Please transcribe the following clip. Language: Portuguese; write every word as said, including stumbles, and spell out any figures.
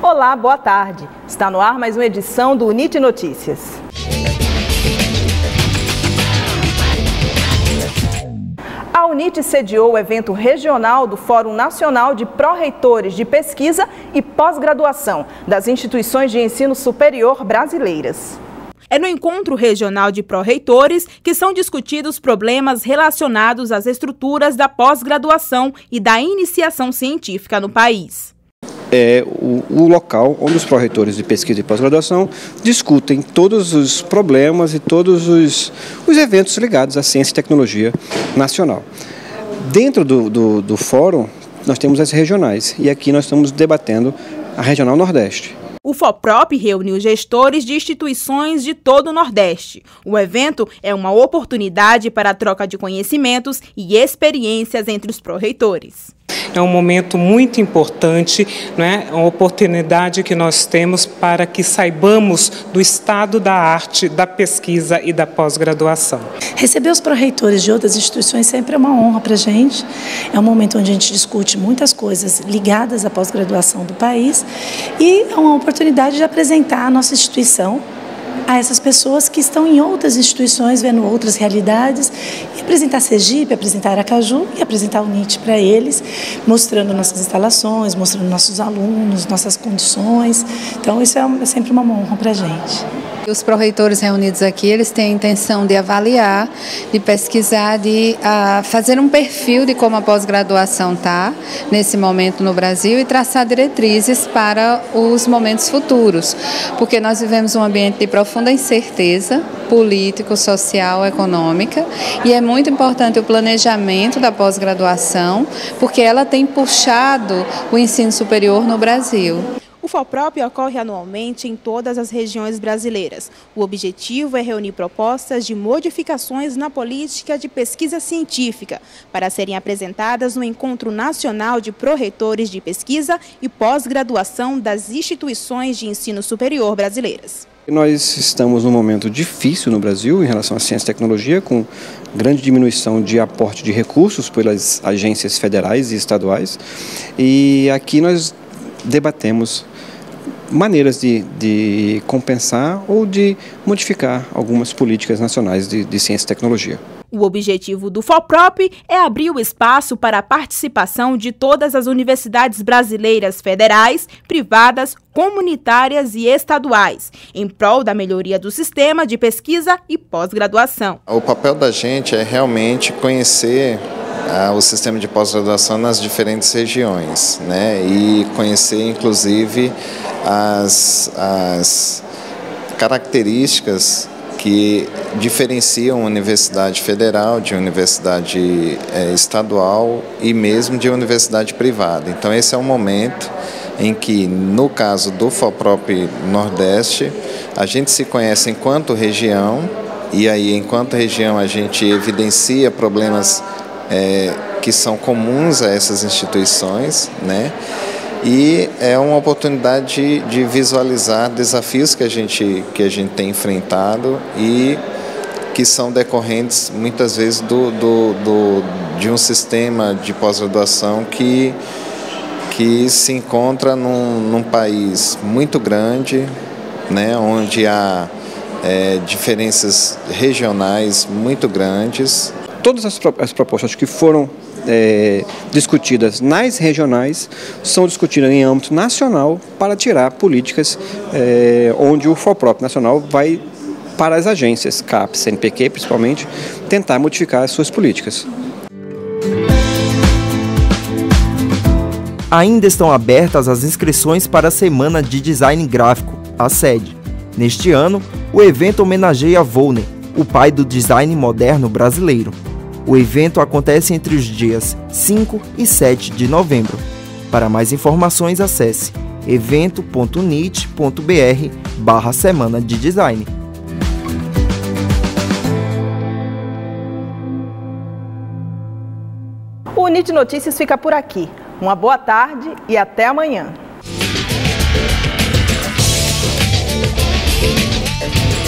Olá, boa tarde. Está no ar mais uma edição do UNIT Notícias. A UNIT sediou o evento regional do Fórum Nacional de Pró-Reitores de Pesquisa e Pós-Graduação das Instituições de Ensino Superior Brasileiras. É no encontro regional de pró-reitores que são discutidos problemas relacionados às estruturas da pós-graduação e da iniciação científica no país. É o, o local onde os pró-reitores de pesquisa e pós-graduação discutem todos os problemas e todos os, os eventos ligados à ciência e tecnologia nacional. Dentro do, do, do fórum, nós temos as regionais, e aqui nós estamos debatendo a Regional Nordeste. O FOPROP reuniu gestores de instituições de todo o Nordeste. O evento é uma oportunidade para a troca de conhecimentos e experiências entre os pró-reitores. É um momento muito importante, né? Uma oportunidade que nós temos para que saibamos do estado da arte, da pesquisa e da pós-graduação. Receber os pró-reitores de outras instituições sempre é uma honra para a gente. É um momento onde a gente discute muitas coisas ligadas à pós-graduação do país e é uma oportunidade de apresentar a nossa instituição a essas pessoas que estão em outras instituições, vendo outras realidades, e apresentar Sergipe, apresentar Aracaju e apresentar o UNIT para eles, mostrando nossas instalações, mostrando nossos alunos, nossas condições. Então isso é sempre uma honra para a gente. Os pró-reitores reunidos aqui, eles têm a intenção de avaliar, de pesquisar, de uh, fazer um perfil de como a pós-graduação está nesse momento no Brasil e traçar diretrizes para os momentos futuros, porque nós vivemos um ambiente de profunda incerteza político, social, econômica, e é muito importante o planejamento da pós-graduação, porque ela tem puxado o ensino superior no Brasil. O FOPROP ocorre anualmente em todas as regiões brasileiras. O objetivo é reunir propostas de modificações na política de pesquisa científica para serem apresentadas no Encontro Nacional de Pró-Reitores de Pesquisa e Pós-Graduação das Instituições de Ensino Superior Brasileiras. Nós estamos num momento difícil no Brasil em relação à ciência e tecnologia, com grande diminuição de aporte de recursos pelas agências federais e estaduais. E aqui nós debatemos maneiras de, de compensar ou de modificar algumas políticas nacionais de, de ciência e tecnologia. O objetivo do FOPROP é abrir o espaço para a participação de todas as universidades brasileiras federais, privadas, comunitárias e estaduais, em prol da melhoria do sistema de pesquisa e pós-graduação. O papel da gente é realmente conhecer Ah, o sistema de pós-graduação nas diferentes regiões, né? E conhecer inclusive as, as características que diferenciam a universidade federal de universidade é, estadual e mesmo de universidade privada. Então esse é um momento em que, no caso do FOPROP Nordeste, a gente se conhece enquanto região, e aí enquanto região a gente evidencia problemas É, que são comuns a essas instituições, né? E é uma oportunidade de, de visualizar desafios que a gente, que a gente tem enfrentado e que são decorrentes muitas vezes do, do, do, de um sistema de pós-graduação que, que se encontra num, num país muito grande, né? Onde há é, diferenças regionais muito grandes. Todas as, as propostas que foram é, discutidas nas regionais são discutidas em âmbito nacional para tirar políticas é, onde o FOPROP nacional vai para as agências, CAPES, C N P Q principalmente, tentar modificar as suas políticas. Ainda estão abertas as inscrições para a Semana de Design Gráfico, a SED. Neste ano, o evento homenageia Volney, o pai do design moderno brasileiro. O evento acontece entre os dias cinco e sete de novembro. Para mais informações, acesse evento ponto unit ponto br barra Semana de Design. O UNIT Notícias fica por aqui. Uma boa tarde e até amanhã.